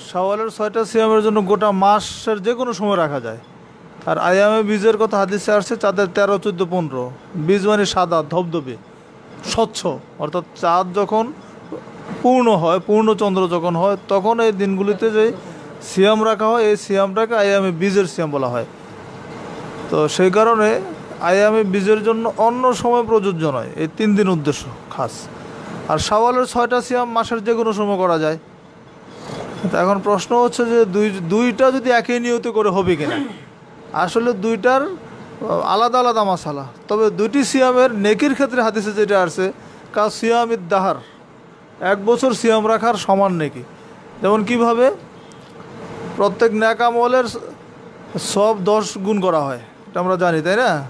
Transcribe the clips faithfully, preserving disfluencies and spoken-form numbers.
শাওয়ালের ছয়টা সিয়ামের জন্য গোটা মাসের যে কোনো সময় রাখা যায়। আর আয়ামে বীজের কথা হাদিসে আসছে চাঁদের তেরো চোদ্দো পনেরো। বীজ মানে সাদা ধবধবে স্বচ্ছ, অর্থাৎ চাঁদ যখন পূর্ণ হয়, পূর্ণচন্দ্র যখন হয়, তখন এই দিনগুলিতে যে সিয়াম রাখা হয়, এই সিয়ামটাকে আয়ামে বীজের সিয়াম বলা হয়। তো সেই কারণে আয়ামে বীজের জন্য অন্য সময় প্রযোজ্য নয়, এই তিন দিন উদ্দেশ্য খাস। আর শাওয়ালের ছয়টা সিয়াম মাসের যে কোনো সময় করা যায়। এখন প্রশ্ন হচ্ছে যে দুই দুইটা যদি একই নিয়ত করে হবে কিনা। আসলে দুইটার আলাদা আলাদা মাসালা, তবে দুইটি সিয়ামের নেকির ক্ষেত্রে হাদিসে যেটা আসছে কা সিয়ামিদ দাহার, এক বছর সিয়াম রাখার সমান নেকি। যেমন কিভাবে প্রত্যেক নেক আমলের সব দশ গুণ করা হয়, এটা আমরা জানি তাই না।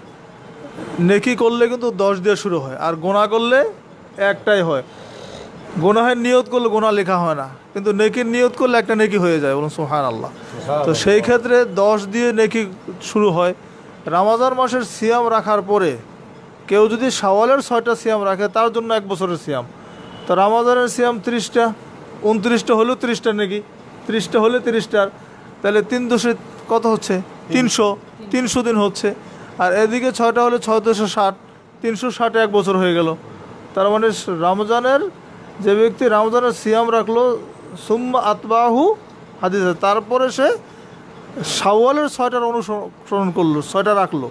নেকি করলে কিন্তু দশ দিয়ে শুরু হয়, আর গোনা করলে একটাই হয়। গোনাহের নিয়ত করলে গোনা লেখা হয় না, কিন্তু নেকির নিয়ত করলে একটা নেকি হয়ে যায়, বলুন সুবহানাল্লাহ। তো সেই ক্ষেত্রে দশ দিয়ে নেকি শুরু হয়। রমজান মাসের সিয়াম রাখার পরে কেউ যদি শাওয়ালের ছয়টা সিয়াম রাখে, তার জন্য এক বছরের সিয়াম। তো রমজানের সিয়াম ত্রিশটা, উনত্রিশটা হলেও ত্রিশটা নেকি, ত্রিশটা হলে তিরিশটার, তাহলে তিন দশে কত হচ্ছে? তিনশো, তিনশো দিন হচ্ছে। আর এদিকে ছয়টা হলে ছয় দশে ষাট, তিনশো ষাটে এক বছর হয়ে গেল। তার মানে রমজানের যে ব্যক্তি রমজানের সিয়াম রাখলো, সুম্মা আতবাহু হাদিসে, তারপরে সে শাওয়ালের ছয়টার অনুসরণ করলো, ছয়টা রাখলো,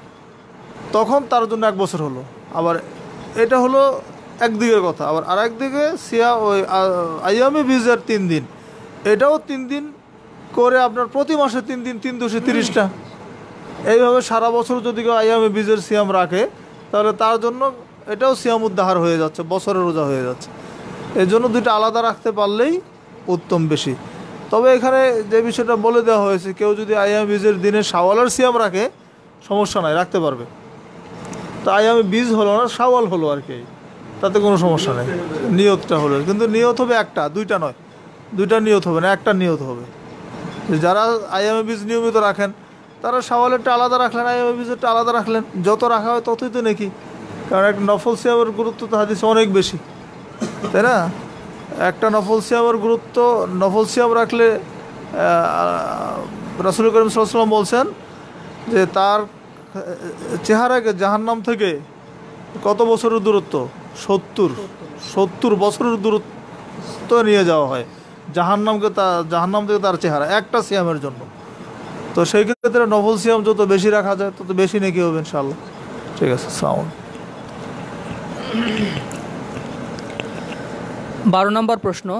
তখন তার জন্য এক বছর হলো। আবার এটা হলো একদিকের কথা। আবার আর একদিকে সিয়া ওই আইয়ামে বীজের তিন দিন, এটাও তিন দিন করে আপনার প্রতি মাসে তিন দিন, তিন দশে তিরিশটা। এইভাবে সারা বছর যদি কেউ আইয়ামে বীজের সিয়াম রাখে, তাহলে তার জন্য এটাও সিয়াম উদ্দাহার হয়ে যাচ্ছে, বছরের রোজা হয়ে যাচ্ছে। এই জন্য দুইটা আলাদা রাখতে পারলেই উত্তম বেশি। তবে এখানে যে বিষয়টা বলে দেওয়া হয়েছে, কেউ যদি আইয়ামে বীজের দিনে শাওয়ালের সিয়াম রাখে সমস্যা নাই, রাখতে পারবে। তো আইয়ামে বীজ হলো না, শাওয়াল হলো আর কি, তাতে কোনো সমস্যা নেই। নিয়তটা হলো, কিন্তু নিয়ত হবে একটা, দুইটা নয়। দুইটা নিয়ত হবে না, একটা নিয়ত হবে। যারা আইয়ামে বীজ নিয়মিত রাখেন, তারা শাওয়ালেরটা আলাদা রাখলেন, আইয়ামে বীজেরটা আলাদা রাখলেন। যত রাখা হয় ততই তো নাকি, কারণ একটা নফল সিয়ামের গুরুত্ব তো হাদিসে অনেক বেশি, তাই না। একটা নফল সিয়ামের গুরুত্ব, নফল সিয়াম রাখলে রাসূল করিম সাল্লাল্লাহু আলাইহি ওয়াসাল্লাম বলছেন যে তার চেহারাকে জাহান্নাম থেকে কত বছরের দূরত্ব? সত্তর সত্তর বছরের দূরত্ব নিয়ে যাওয়া হয় জাহান্নামকে, তা জাহান্নাম থেকে তার চেহারা একটা সিয়ামের জন্য। তো সেই ক্ষেত্রে নফল সিয়াম যত বেশি রাখা যায় তত বেশি নেকি হবে ইনশাআল্লাহ। ঠিক আছে, সাউন্ড। বারো নম্বর প্রশ্ন,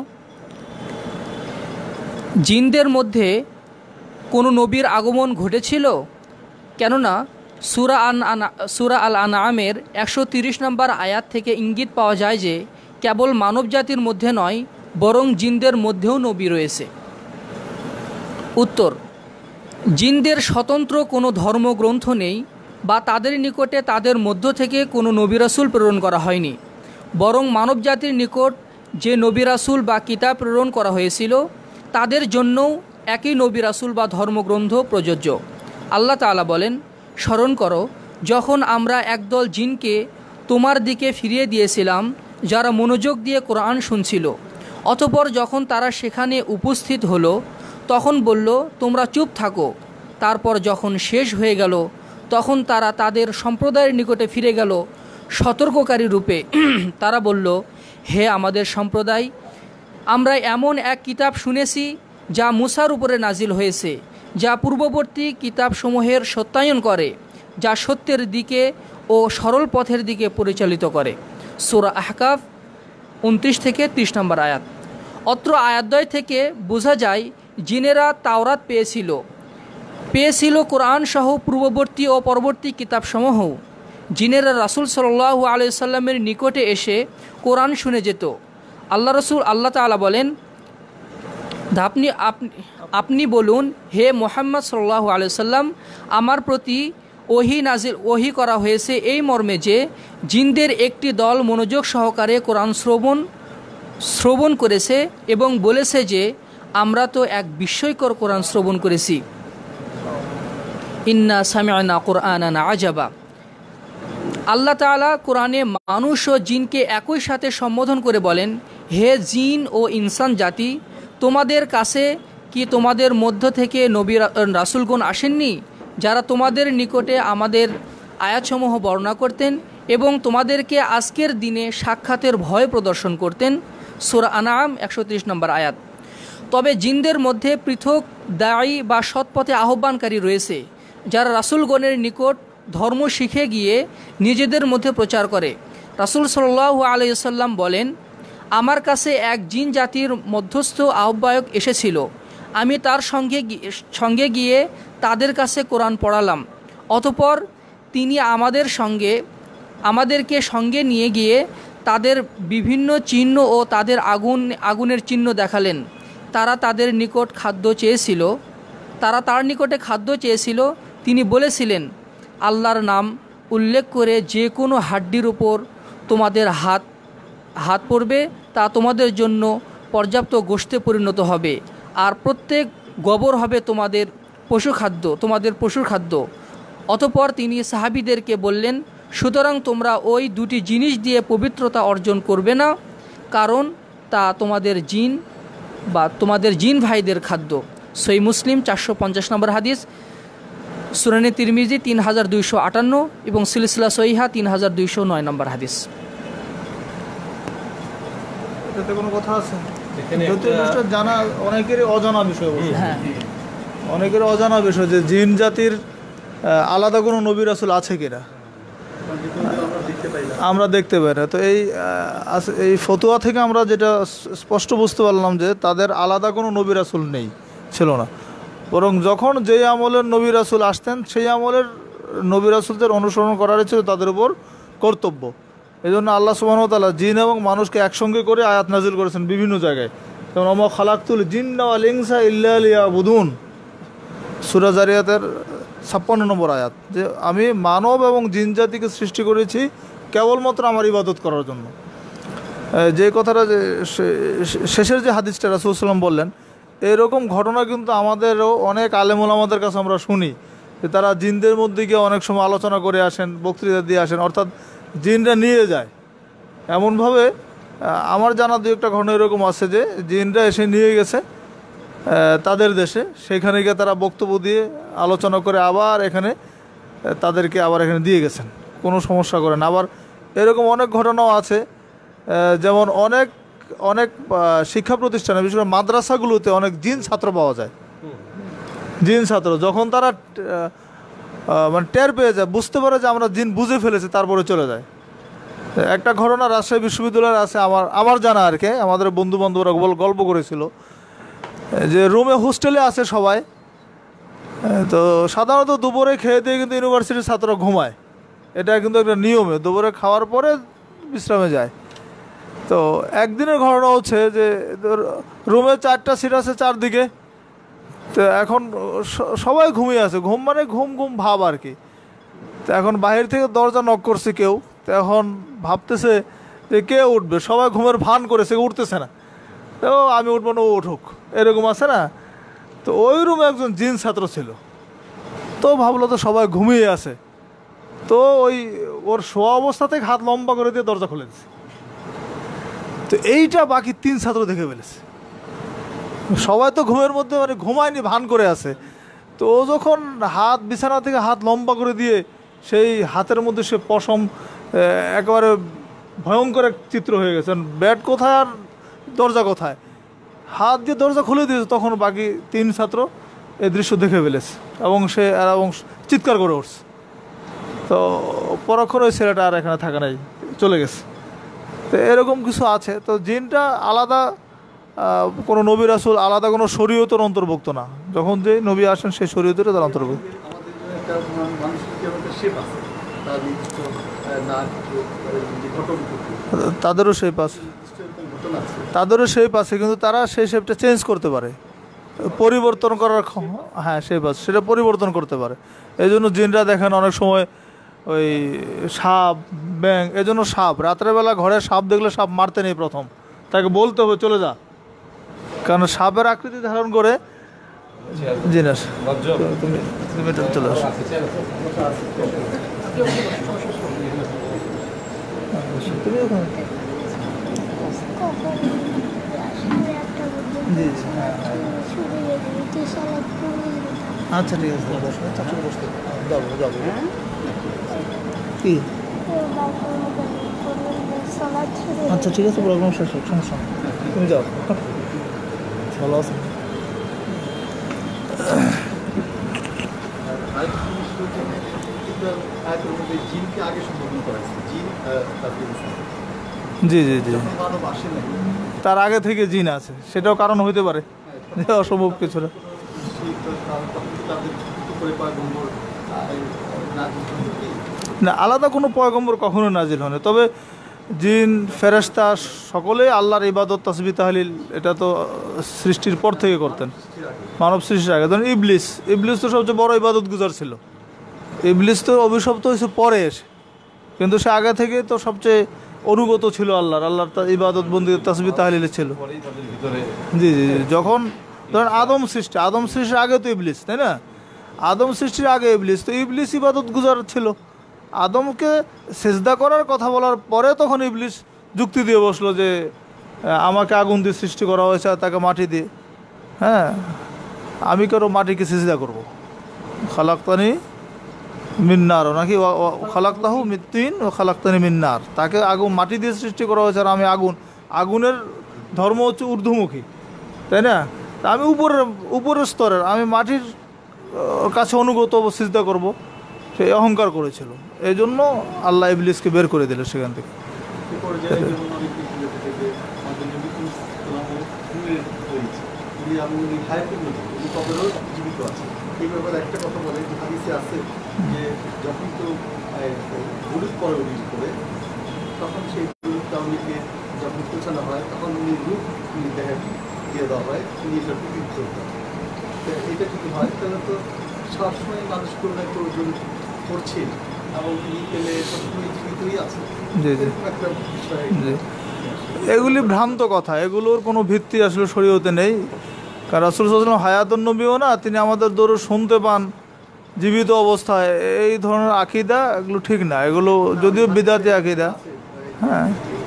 জিনদের মধ্যে কোনো নবীর আগমন ঘটেছিল? কেননা সূরা আন সূরা আল আনআমের একশো তিরিশ নম্বর আয়াত থেকে ইঙ্গিত পাওয়া যায় যে কেবল মানব জাতির মধ্যে নয়, বরং জিনদের মধ্যেও নবী রয়েছে। উত্তর, জিনদের স্বতন্ত্র কোনো ধর্মগ্রন্থ নেই বা তাদের নিকটে তাদের মধ্য থেকে কোনো নবী রাসূল প্রেরণ করা হয়নি, বরং মানব জাতির নিকট যে নবী রাসূল বা কিতাব প্রেরণ করা হয়েছিল তাদের জন্যও একই নবী রাসূল বা ধর্মগ্রন্থ প্রযোজ্য। আল্লাহ তাআলা বলেন, স্মরণ করো যখন আমরা একদল জিনকে তোমার দিকে ফিরিয়ে দিয়েছিলাম যারা মনোযোগ দিয়ে কোরআন শুনছিল, অতঃপর যখন তারা সেখানে উপস্থিত হলো তখন বলল, তোমরা চুপ থাকো। তারপর যখন শেষ হয়ে গেল তখন তারা তাদের সম্প্রদায়ের নিকটে ফিরে গেল সতর্ককারী রূপে। তারা বলল, হে আমাদের সম্প্রদায়, আমরা এমন এক কিতাব শুনেছি যা মুসার উপরে নাজিল হয়েছে, যা পূর্ববর্তী কিতাবসমূহের সত্যায়ন করে, যা সত্যের দিকে ও সরল পথের দিকে পরিচালিত করে। সূরা আহকাফ উনত্রিশ থেকে ত্রিশ নম্বর আয়াত। অত্র আয়াতদ্বয় থেকে বোঝা যায় জিনেরা তাওরাত পেয়েছিল পেয়েছিল কোরআন সহ পূর্ববর্তী ও পরবর্তী কিতাবসমূহ। জিনেরা রাসূল সাল্লাল্লাহু আলাইহি সাল্লামের নিকটে এসে কোরআন শুনে যেত। আল্লাহ রসুল আল্লাহ তাআলা বলেন, আপনি আপনি বলুন, হে মুহাম্মদ সাল্লাল্লাহু আলাইহি সাল্লাম, আমার প্রতি ওহী নাজিল ওহী করা হয়েছে এই মর্মে যে জিনদের একটি দল মনোযোগ সহকারে কোরআন শ্রবণ শ্রবণ করেছে এবং বলেছে যে আমরা তো এক বিস্ময়কর কোরআন শ্রবণ করেছি। ইন্না সামি'না কুরআনান আজাবা। আল্লাহ তাআলা কোরআনে মানুষ ও জিনকে একই সাথে সম্বোধন করে বলেন, হে জিন ও ইনসান জাতি, তোমাদের কাছে কি তোমাদের মধ্য থেকে নবী রাসূলগণ আসেননি, যারা তোমাদের নিকটে আমাদের আয়াতসমূহ বর্ণনা করতেন এবং তোমাদেরকে আজকের দিনে সাক্ষাতের ভয় প্রদর্শন করতেন? সূরা আনআম একশো ত্রিশ নম্বর আয়াত। তবে জিনদের মধ্যে পৃথক দায়ী বা সৎপথে আহ্বানকারী রয়েছে, যারা রাসূলগণের নিকট ধর্ম শিখে গিয়ে নিজেদের মধ্যে প্রচার করে। রাসূল সাল্লাল্লাহু আলাইহি ওয়াসাল্লাম বলেন, আমার কাছে এক জিন জাতির মধ্যস্থ আহ্বায়ক এসেছিল। আমি তার সঙ্গে সঙ্গে গিয়ে তাদের কাছে কোরআন পড়ালাম। অতঃপর তিনি আমাদের সঙ্গে আমাদেরকে সঙ্গে নিয়ে গিয়ে তাদের বিভিন্ন চিহ্ন ও তাদের আগুন আগুনের চিহ্ন দেখালেন। তারা তাদের নিকট খাদ্য চেয়েছিল তারা তার নিকটে খাদ্য চেয়েছিল তিনি বলেছিলেন, আল্লাহর নাম উল্লেখ করে যে কোনো হাড্ডির উপর তোমাদের হাত হাত পড়বে তা তোমাদের জন্য পর্যাপ্ত গোশতে পরিণত হবে, আর প্রত্যেক গোবর হবে তোমাদের পশু খাদ্য তোমাদের পশুর খাদ্য। অতঃপর তিনি সাহাবীদেরকে বললেন, সুতরাং তোমরা ওই দুটি জিনিস দিয়ে পবিত্রতা অর্জন করবে না, কারণ তা তোমাদের জিন বা তোমাদের জিন ভাইদের খাদ্য। সহিহ মুসলিম চারশো পঞ্চাশ নম্বর হাদিস, সুনানে তিরমিজি তিন হাজার দুইশো আটান্ন এবং সিলসিলা সহিহা তিন হাজার দুইশো নয় নম্বর হাদিস। এটাতে কোনো কথা আছে? জ্যোতিষটা জানা অনেকেরই অজানা বিষয়। হ্যাঁ, অনেকের অজানা বিষয় যে জিন জাতির আলাদা কোনো নবী রাসূল আছে কিনা আমরা দেখতে পাই না। তো এই এই ফতোয়া থেকে আমরা যেটা স্পষ্ট বুঝতে পারলাম যে তাদের আলাদা কোনো নবী রাসূল নেই, ছিল না। বরং যখন যেই আমলের নবী রাসূল আসতেন সেই আমলের নবী রাসূলদের অনুসরণ করারই ছিল তাদের উপর কর্তব্য। এই জন্য আল্লাহ সুবহানাহু ওয়া তাআলা জিন এবং মানুষকে একসঙ্গে করে আয়াত নাজিল করেছেন বিভিন্ন জায়গায়। যেমন ওমা খালাকতুল জিন্না ওয়াল ইনসা ইল্লা লিয়াবুদুন, সূরা জারিয়াতের ছাপ্পান্ন নম্বর আয়াত, যে আমি মানব এবং জিন জাতিকে সৃষ্টি করেছি কেবলমাত্র আমার ইবাদত করার জন্য। যে কথাটা যে শেষের যে হাদিসটা রাসূল সাল্লাল্লাহু আলাইহি ওয়াসাল্লাম বললেন, এরকম ঘটনা কিন্তু আমাদেরও অনেক আলেম ওলামাদের কাছে আমরা শুনি যে তারা জিনদের মধ্যে গিয়ে অনেক সময় আলোচনা করে আসেন, বক্তৃতা দিয়ে আসেন, অর্থাৎ জিনরা নিয়ে যায় এমনভাবে। আমার জানা দু একটা ঘটনা এরকম আছে যে জিনরা এসে নিয়ে গেছে তাদের দেশে, সেখানে গিয়ে তারা বক্তব্য দিয়ে আলোচনা করে আবার এখানে তাদেরকে আবার এখানে দিয়ে গেছেন, কোনো সমস্যা করেন। আবার এরকম অনেক ঘটনাও আছে, যেমন অনেক অনেক শিক্ষা প্রতিষ্ঠানে বিশেষ করে মাদ্রাসাগুলোতে অনেক জিন ছাত্র পাওয়া যায়। জিন ছাত্র যখন তারা মানে টের পেয়ে যায়, বুঝতে পারে যে আমরা জিন বুঝে ফেলেছি, তারপরে চলে যায়। একটা ঘটনা রাজশাহী বিশ্ববিদ্যালয়ের আছে, আমার আমার জানা আর কি, আমাদের বন্ধু বান্ধবরা গল্প করেছিল যে রুমে হোস্টেলে আছে সবাই, তো সাধারণত দুপুরে খেয়ে দিয়ে কিন্তু ইউনিভার্সিটির ছাত্ররা ঘুমায়, এটা কিন্তু একটা নিয়মে, দুপুরে খাওয়ার পরে বিশ্রামে যায়। তো একদিনের ঘটনা হচ্ছে যে রুমে চারটা সিট আছে চারদিকে, তো এখন সবাই ঘুমিয়ে আছে, ঘুম মানে ঘুম ঘুম ভাব আর কি। তো এখন বাহির থেকে দরজা নক করছে কেউ, তো এখন ভাবতেছে যে কে উঠবে, সবাই ঘুমের ভান করেছে, উঠতেছে না। তো আমি উঠবো না, ও উঠুক, এরকম আছে না। তো ওই রুমে একজন জিন ছাত্র ছিল, তো ভাবলো তো সবাই ঘুমিয়ে আছে, তো ওই ওর শোয়া অবস্থা থেকে হাত লম্বা করে দিয়ে দরজা খুলে দিচ্ছে। তো এইটা বাকি তিন ছাত্র দেখে ফেলেছে, সবাই তো ঘুমের মধ্যে মানে ঘুমায়নি, ভান করে আছে। তো ও যখন হাত বিছানা থেকে হাত লম্বা করে দিয়ে সেই হাতের মধ্যে সে পশম, একেবারে ভয়ঙ্কর এক চিত্র হয়ে গেছে, ব্যাট কোথায় আর দরজা কোথায়, হাত দিয়ে দরজা খুলে দিয়েছে। তখন বাকি তিন ছাত্র এই দৃশ্য দেখে ফেলেছে এবং সে এবং চিৎকার করে উঠছে। তো পরক্ষণ ওই ছেলেটা আর এখানে থাকা নাই, চলে গেছে। তো এরকম কিছু আছে। তো জিনটা আলাদা কোনো নবী রাসূল, আলাদা কোনো শরীয়তের অন্তর্ভুক্ত না, যখন যে নবী আসেন সেই শরীয়তের তার অন্তর্ভুক্ত। তাদেরও সেই পাশে তাদেরও সেই পাশে কিন্তু তারা সেই শেপটা চেঞ্জ করতে পারে, পরিবর্তন করার, হ্যাঁ সেই পাশে সেটা পরিবর্তন করতে পারে। এই জন্য জিনরা দেখেন অনেক সময় ওই সাপ ব্যাং, এই জন্য সাপ রাত্রেবেলা ঘরে সাপ দেখলে সাপ মারতে নেই, প্রথম তাকে বলতে হবে চলে যা, কারণ সাপের আকৃতি ধারণ করে জিনিস। তুমি তুমি চলে আসো। তুমি ওখানে জি হ্যাঁ হ্যাঁ আচ্ছা ঠিক আছে বসো চাচু বসতে যাবো যাবো কি আচ্ছা ঠিক আছে প্রোগ্রাম শেষ হোক সমস্যা নেই তুমি যাও ভালো আছো জি জি জি তার আগে থেকে জিন আছে সেটাও কারণ হইতে পারে যে অসম্ভব কিছু না না আলাদা কোনো পয়গম্বর কখনো নাজিল হয়নি তবে জিন ফেরেশতা সকলেই আল্লাহর ইবাদত তাসবিহ তাহলিল এটা তো সৃষ্টির পর থেকে করতেন মানব সৃষ্টির আগে ধরেন ইবলিস ইবলিস তো সবচেয়ে বড় ইবাদত গুজার ছিল ইবলিস তো অভিশপ্ত হয়েছে পরে এসে কিন্তু সে আগে থেকে তো সবচেয়ে অনুগত ছিল আল্লাহর আল্লাহর ইবাদত বন্দি তাসবিহ তাহলিলে ছিল জি জি যখন ধরেন আদম সৃষ্টি আদম সৃষ্টির আগে তো ইবলিস তাই না আদম সৃষ্টির আগে ইবলিস তো ইবলিস ইবাদত গুজার ছিল আদমকে সেজদা করার কথা বলার পরে তখন ইবলিস যুক্তি দিয়ে বসলো যে আমাকে আগুন দিয়ে সৃষ্টি করা হয়েছে আর তাকে মাটি দিয়ে হ্যাঁ আমি কারো মাটিকে সেজদা করবো খালাক্তানি মিন্নার নাকি খালাক্তাহু মিত্তিন ও খালাক্তানি মিন্নার তাকে আগুন মাটি দিয়ে সৃষ্টি করা হয়েছে আর আমি আগুন আগুনের ধর্ম হচ্ছে ঊর্ধ্বমুখী তাই না তা আমি উপরের উপরের স্তরের আমি মাটির কাছে অনুগত সিজদা করব সে অহংকার করেছিল এই জন্য আল্লাহ ইবলিসকে বের করে দিল সেখান থেকে একটা কথা বলে হাদিসে আছে যে যখন তো হলুদ পরে উল্লেখ করে তখন সেই হলুদ তাহলে যখন পৌঁছানো হয় তখন উনি রূপ উনি দেখা দিয়ে দেওয়া হয় উনি এটা প্রতীক করতে হয় এটা যদি হয় তাহলে তো সবসময় মানুষ কোনো না কেউ ওজন করছে এবং উনি পেলে সবসময় জীবিতই আছে একটা বিষয় এগুলি ভ্রান্ত কথা এগুলোর কোনো ভিত্তি আসলে শরীয়তে নেই কারণ রাসূল সাল্লাল্লাহু আলাইহি ওয়াসাল্লাম হায়াতুন নবীও না তিনি আমাদের দরুদ শুনতে পান জীবিত অবস্থায় এই ধরনের আকীদা এগুলো ঠিক না এগুলো যদিও বিদআতি আকীদা হ্যাঁ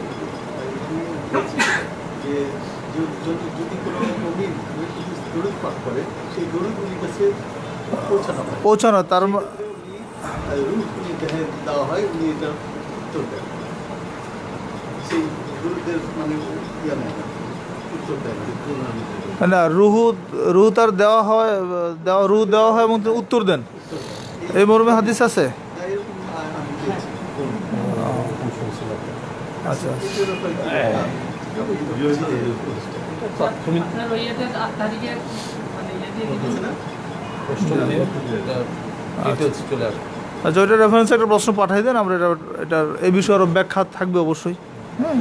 যে যদি কোনো মুমিন দরুদ পাঠ করে সেই দরুদ উনি কাছে পৌঁছানো হয় পৌঁছানো তার রূহ উনি দেওয়া হয় উনি এটা উত্তর দেন সেই দরুদের মানে ইয়া নেই উত্তর দেন না রুহু রুহ তার দেওয়া হয় দেওয়া রুহ দেওয়া হয় এবং তিনি উত্তর দেন এই মর্মে হাদিস আছে আচ্ছা আচ্ছা ওইটা রেফারেন্সে একটা প্রশ্ন পাঠাই দেন আমরা এটা এটার এই বিষয়ে আরও ব্যাখ্যা থাকবে অবশ্যই হ্যাঁ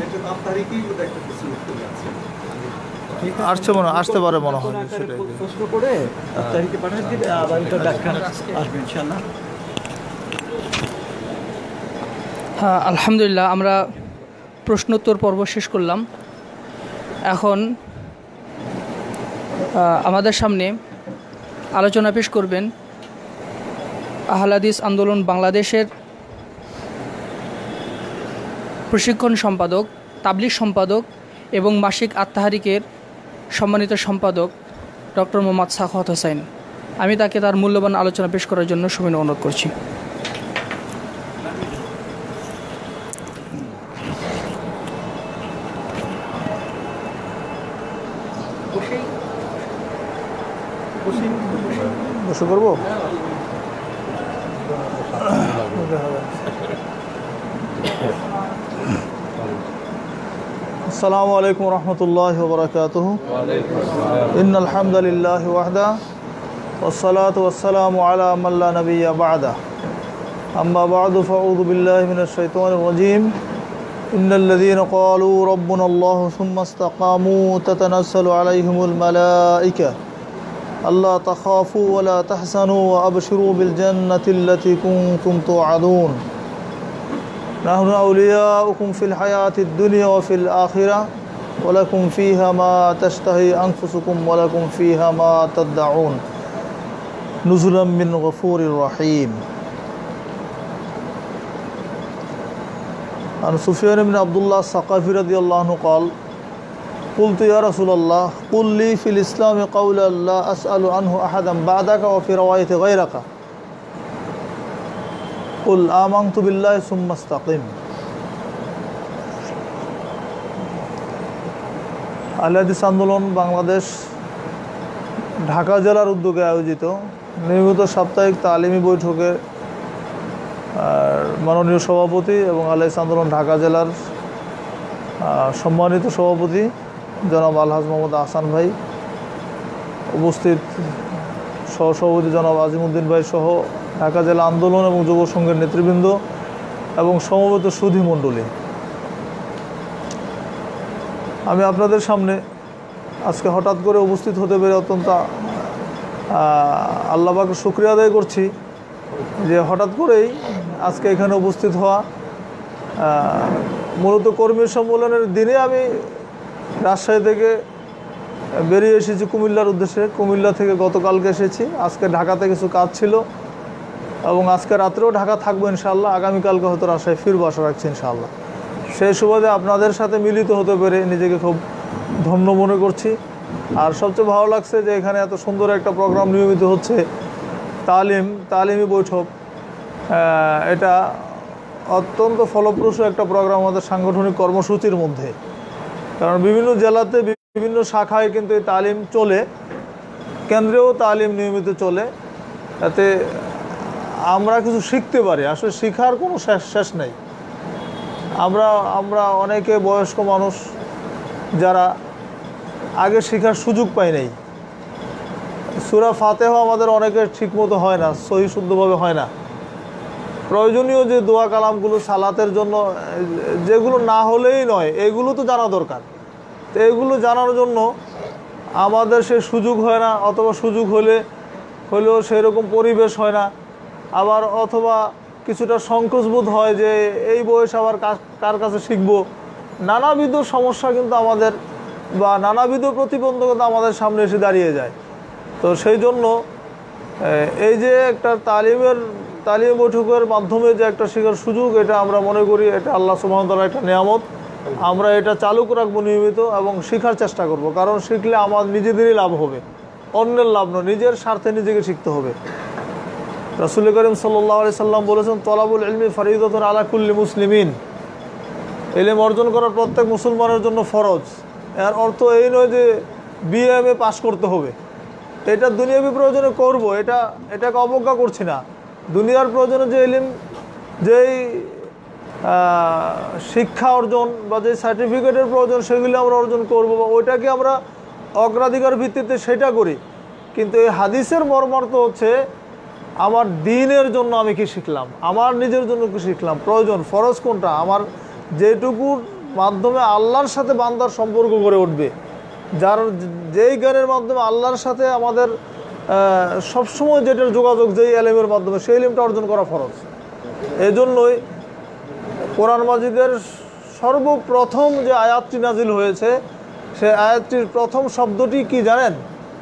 আসছে মনে আসতে পারে মনে হয় সেটাই প্রশ্ন করে তারিখে পাঠিয়ে দিলে আবার এটা ব্যাখ্যা আসবে ইনশাআল্লাহ হ্যাঁ আলহামদুলিল্লাহ আমরা প্রশ্নোত্তর পর্ব শেষ করলাম এখন আমাদের সামনে আলোচনা পেশ করবেন আহলে হাদিস আন্দোলন বাংলাদেশের প্রশিক্ষণ সম্পাদক তাবলিগ সম্পাদক এবং মাসিক আত-তাহরিকের সম্মানিত সম্পাদক ডক্টর মোহাম্মদ সাখাওয়াত হোসেন আমি তাকে তার মূল্যবান আলোচনা পেশ করার জন্য সবিনয় অনুরোধ করছি বসে করবো আসসালামু আলাইকুম রহমতুল্লাহ ওবরাকাতুহু ইন্নাল হামদুলিল্লাহি ওয়াহদা والصلاة والسلام على من لا نبي بعده أما بعد فأعوذ بالله من الشيطان الرجيم إن الذين قالوا ربنا الله ثم استقاموا تتنزل عليهم الملائكة ألا تخافوا ولا تحزنوا وأبشروا بالجنة التي كنتم توعدون نحن أولياؤكم في الحياة الدنيا وفي الآخرة ولكم فيها ما تشتهي أنفسكم ولكم فيها ما تدعون نزلا من غفور رحيم عن سفيان بن عبد الله الثقفي رضي الله عنه قال কুলতু ইয়া রাসূলুল্লাহ কুল লি ফিল ইসলামি কাওলান লা আসআলু আনহু আহাদান বা'দাকা ওয়া ফি রাওয়ায়াতি গায়রাকা কুল আমানতু বিল্লাহি সুম্মা ইসতাকিম। আহলে হাদিস আন্দোলন বাংলাদেশ ঢাকা জেলার উদ্যোগে আয়োজিত নিয়মিত সাপ্তাহিক তালিমি বৈঠকে মাননীয় সভাপতি এবং আহলে হাদিস আন্দোলন ঢাকা জেলার সম্মানিত সভাপতি জনাব আলহাজ মোহাম্মদ আহসান ভাই, উপস্থিত সহসভাপতি জনাব আজিমউদ্দিন ভাই সহ ঢাকা জেলা আন্দোলন এবং যুব সংঘের নেতৃবৃন্দ এবং সমবেত সুধী মণ্ডলী, আমি আপনাদের সামনে আজকে হঠাৎ করে উপস্থিত হতে পেরে অত্যন্ত আল্লাহ পাকের শুকরিয়া আদায় করছি যে হঠাৎ করেই আজকে এখানে উপস্থিত হওয়া। মূলত কর্মী সম্মেলনের দিনে আমি রাজশাহী থেকে বেরিয়ে এসেছি কুমিল্লার উদ্দেশ্যে। কুমিল্লা থেকে গতকালকে এসেছি, আজকে ঢাকাতে কিছু কাজ ছিল এবং আজকে রাত্রেও ঢাকা থাকবো ইনশাআল্লাহ। আগামীকালকে হয়তো রাজশাহী ফিরবো আশা রাখছি ইনশাআল্লাহ। সেই সুবাদে আপনাদের সাথে মিলিত হতে পেরে নিজেকে খুব ধন্য মনে করছি। আর সবচেয়ে ভালো লাগছে যে এখানে এত সুন্দর একটা প্রোগ্রাম নিয়মিত হচ্ছে, তালিম তালিমি বৈঠক। এটা অত্যন্ত ফলপ্রসূ একটা প্রোগ্রাম আমাদের সাংগঠনিক কর্মসূচির মধ্যে, কারণ বিভিন্ন জেলাতে বিভিন্ন শাখায় কিন্তু এই তালিম চলে, কেন্দ্রেও তালিম নিয়মিত চলে। এতে আমরা কিছু শিখতে পারি, আসলে শিখার কোনো শেষ শেষ নেই। আমরা আমরা অনেকে বয়স্ক মানুষ যারা আগে শেখার সুযোগ পাই নাই। সূরা ফাতিহা আমাদের অনেকের ঠিকমতো হয় না, সহি শুদ্ধভাবে হয় না। প্রয়োজনীয় যে দোয়া কালামগুলো সালাতের জন্য, যেগুলো না হলেই নয়, এগুলো তো জানা দরকার। তো এগুলো জানার জন্য আমাদের সে সুযোগ হয় না, অথবা সুযোগ হলে হলেও সেরকম পরিবেশ হয় না। আবার অথবা কিছুটা সংকোচবোধ হয় যে এই বয়স আবার কার কাছে শিখবো। নানাবিধ সমস্যা কিন্তু আমাদের বা নানাবিধ প্রতিবন্ধকতা আমাদের সামনে এসে দাঁড়িয়ে যায়। তো সেই জন্য এই যে একটা তালিমের তালিম বৈঠকের মাধ্যমে যে একটা শেখার সুযোগ, এটা আমরা মনে করি এটা আল্লাহ সুবহানাহু ওয়া তাআলার একটা নিয়ামত। আমরা এটা চালু রাখবো নিয়মিত এবং শেখার চেষ্টা করব, কারণ শিখলে আমার নিজেদেরই লাভ হবে, অন্যের লাভ নয়। নিজের স্বার্থে নিজেকে শিখতে হবে। রাসূল করিম সাল্লাল্লাহু আলাইহি সাল্লাম বলেছেন, তলাবুল ইলমি ফরিদাতুন আলা কুল্লি মুসলিমিন। ইলম অর্জন করা প্রত্যেক মুসলমানের জন্য ফরজ। এর অর্থ এই নয় যে বিএ এম এ পাস করতে হবে। এটা দুনিয়াবি প্রয়োজনে করব, এটা এটাকে অবজ্ঞা করছি না। দুনিয়ার প্রয়োজনে যে ইলম, যেই শিক্ষা অর্জন বা যে সার্টিফিকেটের প্রয়োজন, সেগুলি আমরা অর্জন করব বা ওইটাকে আমরা অগ্রাধিকার ভিত্তিতে সেটা করি। কিন্তু এই হাদিসের মর্মার্থ হচ্ছে আমার দ্বীনের জন্য আমি কি শিখলাম, আমার নিজের জন্য কি শিখলাম, প্রয়োজন ফরজ কোনটা, আমার যেটুকুর মাধ্যমে আল্লাহর সাথে বান্দার সম্পর্ক গড়ে উঠবে, যার যেই জ্ঞানের মাধ্যমে আল্লাহর সাথে আমাদের সবসময় যেটার যোগাযোগ, যেই এলেমের মাধ্যমে, সেই এলেমটা অর্জন করা ফরজ। এই জন্যই কোরআন মাজিদের সর্বপ্রথম যে আয়াতটি নাজিল হয়েছে, সেই আয়াতটির প্রথম শব্দটি কি জানেন?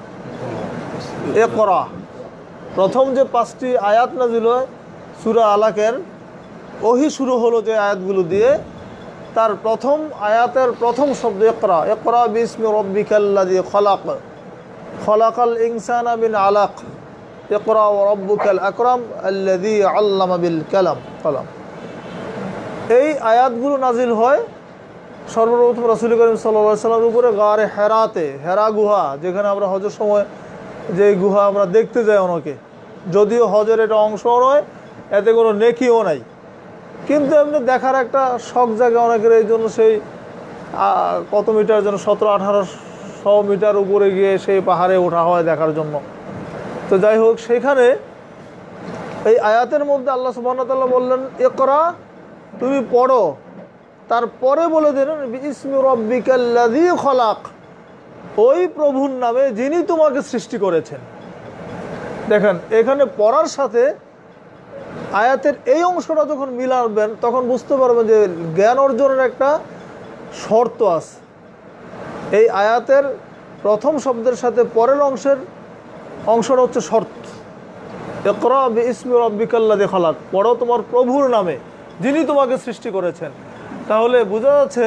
ইকরা। প্রথম যে পাঁচটি আয়াত নাজিল হয় সূরা আলাকের, ওহি শুরু হলো যে আয়াতগুলো দিয়ে, তার প্রথম আয়াতের প্রথম শব্দ ইকরা। ইকরা বিসমি রাব্বিকাল্লাযী খলাক, খলাকাল ইনসানা মিন আলাক, ইকরা ওয়া রাব্বুকাল আকরাম আল্লাযী আল্লামা বিল কালাম কলম। এই আয়াতগুলো নাজিল হয় সর্বপ্রথম রাসূল করিম সাল্লাল্লাহু আলাইহি সাল্লামের উপরে গারে হেরাতে, হেরা গুহা, যেখানে আমরা হজের সময় যে গুহা আমরা দেখতে যাই অনেকে, যদিও হজের এটা অংশ নয়, এতে কোনো নেকিও নাই, কিন্তু এমনি দেখার একটা শখ জাগে অনেকের। এই জন্য সেই কত মিটার যেন সতেরো আঠারোশো মিটার উপরে গিয়ে সেই পাহাড়ে ওঠা হয় দেখার জন্য। তো যাই হোক, সেখানে এই আয়াতের মধ্যে আল্লাহ সুবহানাহু ওয়া তাআলা বললেন ইকরা, তুমি পড়ো। তারপরে বলে দিলেন বিসমি রাব্বিকাল্লাযী খলাক, ওই প্রভুর নামে যিনি তোমাকে সৃষ্টি করেছেন। দেখেন, এখানে পড়ার সাথে আয়াতের এই অংশটা যখন মিলাবেন, তখন বুঝতে পারবেন যে জ্ঞান অর্জনের একটা শর্ত আছে। এই আয়াতের প্রথম শব্দের সাথে পরের অংশের অংশটা হচ্ছে শর্ত। ইকরা বিসমি রাব্বিকাল্লাযী খলাক, পড়ো তোমার প্রভুর নামে যিনি তোমাকে সৃষ্টি করেছেন। তাহলে বোঝা যাচ্ছে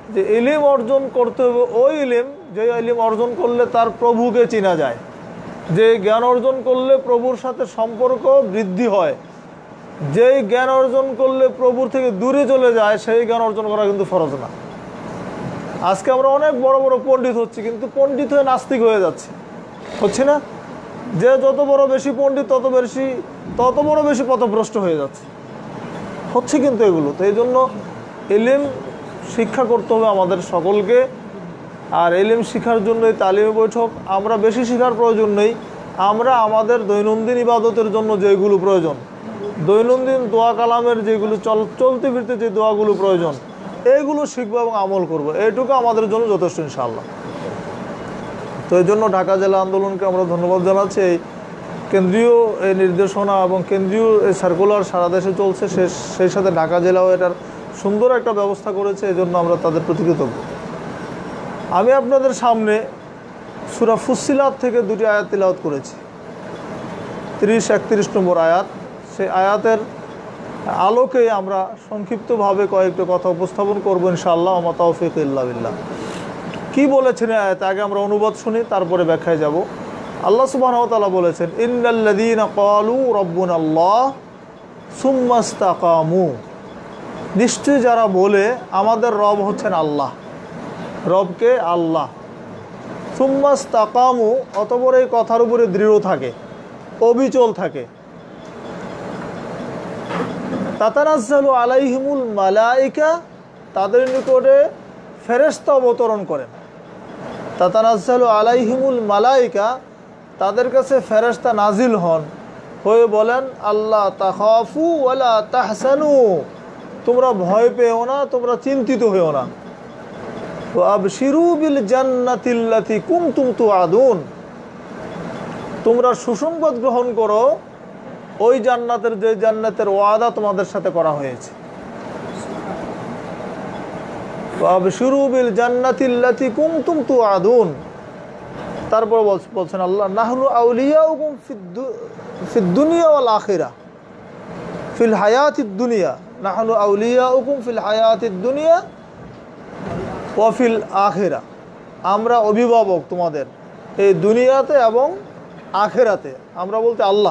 যে ইলিম অর্জন করতে হবে ওই ইলিম যে ইলিম অর্জন করলে তার প্রভুকে চেনা যায়, যে জ্ঞান অর্জন করলে প্রভুর সাথে সম্পর্ক বৃদ্ধি হয়, যেই জ্ঞান অর্জন করলে প্রভুর থেকে দূরে চলে যায় সেই জ্ঞান অর্জন করা কিন্তু ফরজ না। আজকে আমরা অনেক বড় বড় পণ্ডিত হচ্ছি কিন্তু পণ্ডিত হয়ে নাস্তিক হয়ে যাচ্ছে, হচ্ছে না? যে যত বড় বেশি পণ্ডিত তত বেশি তত বড় বেশি পথভ্রষ্ট হয়ে যাচ্ছে, হচ্ছে কিন্তু এগুলো। তো এই জন্য ইলম শিক্ষা করতে হবে আমাদের সকলকে। আর ইলম শিক্ষার জন্য এই তালিমি বৈঠক, আমরা বেশি শিখার প্রয়োজন নেই, আমরা আমাদের দৈনন্দিন ইবাদতের জন্য যেগুলো প্রয়োজন, দৈনন্দিন দোয়া কালামের যেগুলো চল চলতে ফিরতে যে দোয়াগুলো প্রয়োজন এইগুলো শিখবো এবং আমল করব, এইটুকু আমাদের জন্য যথেষ্ট ইনশাআল্লাহ। তো এই জন্য ঢাকা জেলা আন্দোলনকে আমরা ধন্যবাদ জানাচ্ছি। এই কেন্দ্রীয় এই নির্দেশনা এবং কেন্দ্রীয় এই সার্কুলার সারা দেশে চলছে, সে সেই সাথে ঢাকা জেলাও এটার সুন্দর একটা ব্যবস্থা করেছে, এই জন্য আমরা তাদের প্রতি কৃতজ্ঞ। আমি আপনাদের সামনে সূরা ফুসসিলাত থেকে দুটি আয়াত তিলাওয়াত করেছি, তিরিশ একত্রিশ নম্বর আয়াত। সেই আয়াতের আলোকে আমরা সংক্ষিপ্তভাবে কয়েকটা কথা উপস্থাপন করবো ইনশাআল্লাহ। ওয়া মা তাওফীক ইল্লা বিল্লাহ। কি বলেছেন আয়াতে? আগে আমরা অনুবাদ শুনি, তারপরে ব্যাখ্যায় যাব। আল্লাহ সুবহানাহু ওয়া তাআলা বলেছেন, ইন্নাল্লাযীনা ক্বালু রাব্বুনাল্লাহ সুম্মা ইসতাকামু, নিশ্চয়ই যারা বলে আমাদের রব হচ্ছেন আল্লাহ, রবকে আল্লাহ, সুম্মা ইসতাকামু, অতঃপর এই কথার উপরে দৃঢ় থাকে, অবিচল থাকে, তাতানাজ্জালু আলাইহিমুল মালাইকা, তাদের নিকটে ফেরেশতা অবতরণ করেন। তাতানাজ্জালু আলাইহিমুল মালাইকা, তাদের কাছে ফেরেশতা নাজিল হন, হয়ে বলেন আল্লাহ তাখাফু ওয়ালা তাহসানু, তোমরা ভয় পেও না, তোমরা চিন্তিত হইও না। ওয়া আবশিরু বিল জান্নাতিল্লাতী কুনতুম তুআদুন, তোমরা সুসংবাদ গ্রহণ করো ওই জান্নাতের যে জান্নাতের ওয়াদা তোমাদের সাথে করা হয়েছে। ওয়া আবশিরু বিল জান্নাতিল্লাতী কুনতুম তুআদুন, তারপর বলছেন আল্লাহ নাহনু আউলিয়াউকুম ফিদ দুনিয়া ওয়াল আখিরা, ফিল হায়াতিদ দুনিয়া, নাহনু আউলিয়াউকুম ফিল হায়াতিদ দুনিয়া ওয়া ফিল আখিরা, আমরা অভিভাবক তোমাদের এই দুনিয়াতে এবং আখিরাতে, আমরা বলতে আল্লাহ।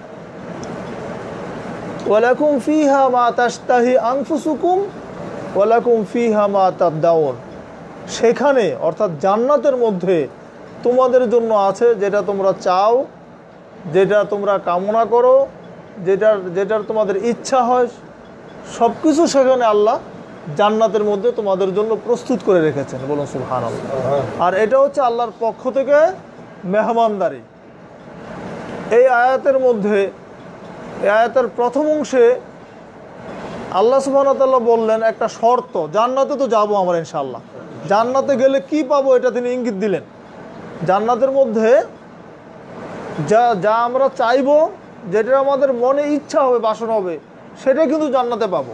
ওয়ালাকুম ফিহা মা তাশতাহি আনফুসুকুম ওয়ালাকুম ফিহা মা তাদদাউন, সেখানে অর্থাৎ জান্নাতের মধ্যে তোমাদের জন্য আছে যেটা তোমরা চাও, যেটা তোমরা কামনা করো, যেটার যেটার তোমাদের ইচ্ছা হয়, সব কিছু সেখানে আল্লাহ জান্নাতের মধ্যে তোমাদের জন্য প্রস্তুত করে রেখেছেন। বলুন সুবহানাল্লাহ। আর এটা হচ্ছে আল্লাহর পক্ষ থেকে মেহমানদারি। এই আয়াতের মধ্যে, এই আয়াতের প্রথম অংশে আল্লাহ সুবহানাহু ওয়া তাআলা বললেন একটা শর্ত, জান্নাতে তো যাবো আমরা ইনশাআল্লাহ, জান্নাতে গেলে কি পাবো এটা তিনি ইঙ্গিত দিলেন। জান্নাতের মধ্যে যা যা আমরা চাইবো, যেটা আমাদের মনে ইচ্ছা হবে, বাসনা হবে, সেটা কিন্তু জান্নাতে পাবো।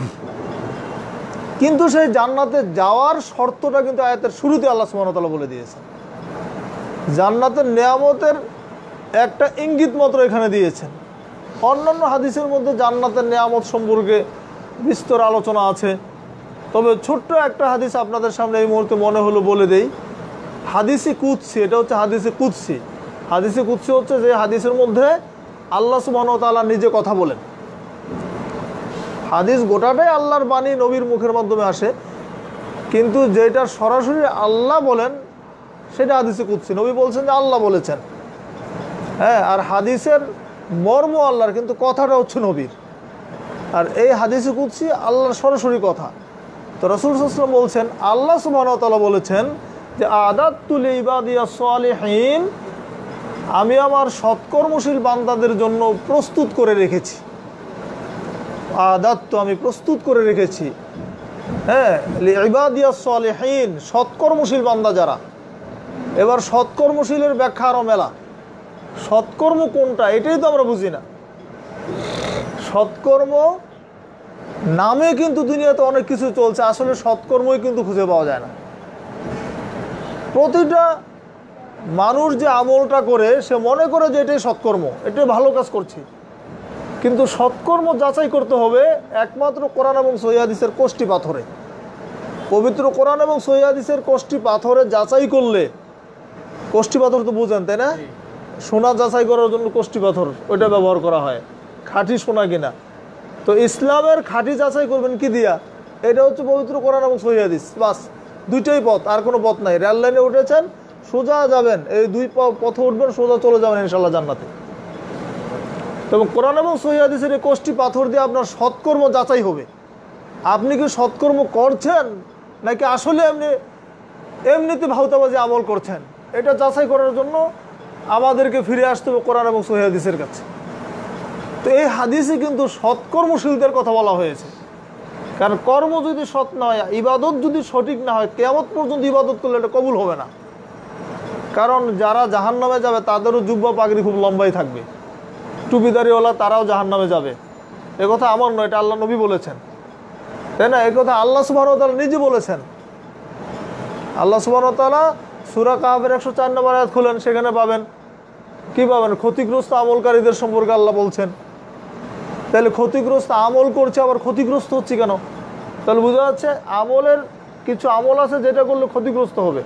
কিন্তু সেই জান্নাতে যাওয়ার শর্তটা কিন্তু আয়াতের শুরুতে আল্লাহ সুবহানাহু ওয়া তাআলা বলে দিয়েছেন। জান্নাতের নেয়ামতের একটা ইঙ্গিত মাত্র এখানে দিয়েছেন। অন্যান্য হাদিসের মধ্যে জান্নাতের নেয়ামত সম্পর্কে বিস্তর আলোচনা আছে, তবে ছোট্ট একটা হাদিস আপনাদের সামনে এই মুহূর্তে মনে হলো বলে দেই। হাদিসে কুদসি, এটা হচ্ছে হাদিসে কুদসি। হাদিসে কুদসি হচ্ছে যে হাদিসের মধ্যে আল্লাহ সুবহানাহু ওয়া তাআলা নিজে কথা বলেন। হাদিস গোটাটাই আল্লাহর বাণী, নবীর মুখের মাধ্যমে আসে, কিন্তু যেটা সরাসরি আল্লাহ বলেন সেটা হাদিসে কুদসি। নবী বলছেন যে আল্লাহ বলেছেন, হ্যাঁ, আর হাদিসের মর্ম আল্লাহর, কিন্তু কথাটা হচ্ছে নবীর। আর এই হাদিসে কুদসি আল্লাহর সরাসরি কথা। তো রাসূল সাল্লাল্লাহু আলাইহি ওয়াসাল্লাম বলছেন, আল্লাহ সুবহানাহু ওয়া তাআলা বলেছেন যে আদাতু লিইবাদিয়াস সালিহিন, আমি আমার সৎকর্মশীল বান্দাদের জন্য প্রস্তুত করে রেখেছি। আদাতু, আমি প্রস্তুত করে রেখেছি, হ্যাঁ, লিইবাদিয়াস সালিহিন, সৎকর্মশীল বান্দা যারা। এবার সৎকর্মশীলের ব্যাখ্যা আরও মেলা। সৎকর্ম কোনটা এটাই তো আমরা বুঝি না। সৎকর্ম নামে কিন্তু দুনিয়াতে অনেক কিছু চলছে, আসলে সৎকর্মই কিন্তু খুঁজে পাওয়া যায় না। প্রতিটা মানুষ যে আমলটা করে সে মনে করে যে এটাই সৎকর্ম, এটাই ভালো কাজ করছে, কিন্তু সৎকর্ম যাচাই করতে হবে একমাত্র কোরআন এবং সহিহ হাদিসের কোষ্ঠী পাথরে। পবিত্র কোরআন এবং সহিহ হাদিসের কোষ্ঠী পাথরে যাচাই করলে, কোষ্ঠী পাথর তো বুঝেন তাই না, সোনা যাচাই করার জন্য কোষ্ঠী পাথর ওইটা ব্যবহার করা হয়, খাঁটি সোনা কিনা। তো ইসলামের খাঁটি যাচাই করবেন কি দিয়া? এটা হচ্ছে পবিত্র কোরআন এবং সহিহ হাদিস, বাস দুইটাই পথ, আর কোনো পথ নাই। রেল লাইনে উঠেছেন, সোজা যাবেন, এই দুই পথে উঠবেন, সোজা চলে যাবেন ইনশাল্লাহ জান্নাতে। তবে কোরআন এবং সহিহ হাদিসের এই কোষ্ঠী পাথর দিয়ে আপনার সৎকর্ম যাচাই হবে। আপনি কি সৎকর্ম করছেন নাকি আসলে এমনি এমনিতে ভাউতাবাজি আমল করছেন, এটা যাচাই করার জন্য আমাদেরকে ফিরে আসতে হবে কোরআন এবং সহিহ হাদিসের কাছে। তো এই হাদিসে কিন্তু সৎকর্মশীলদের কথা বলা হয়েছে, কারণ কর্ম যদি সৎ না হয়, ইবাদত যদি সঠিক না হয়, কিয়ামত পর্যন্ত ইবাদত করলে এটা কবুল হবে না। কারণ যারা জাহান্নামে যাবে তাদেরও জুব্বা পাগড়ি খুব লম্বাই থাকবে, টুপিদারিওয়ালা তারাও জাহান্নামে যাবে। এ কথা আমার নয়, এটা আল্লাহ নবী বলেছেন, তাই না? এই কথা আল্লাহ সুবহানাহু ওয়া তাআলা নিজে বলেছেন। আল্লাহ সুবহানাহু ওয়া তাআলা সূরা কাহফের একশো চার নম্বর আয়াত খুলেন, সেখানে পাবেন কি পাবেন? ক্ষতিগ্রস্ত আমলকারীদের সম্পর্কে আল্লাহ বলছেন। তাহলে ক্ষতিগ্রস্ত আমল করছে, আবার ক্ষতিগ্রস্ত হচ্ছে কেন? তাহলে বোঝা যাচ্ছে আমলের কিছু আমল আছে যেটা করলে ক্ষতিগ্রস্ত হবে।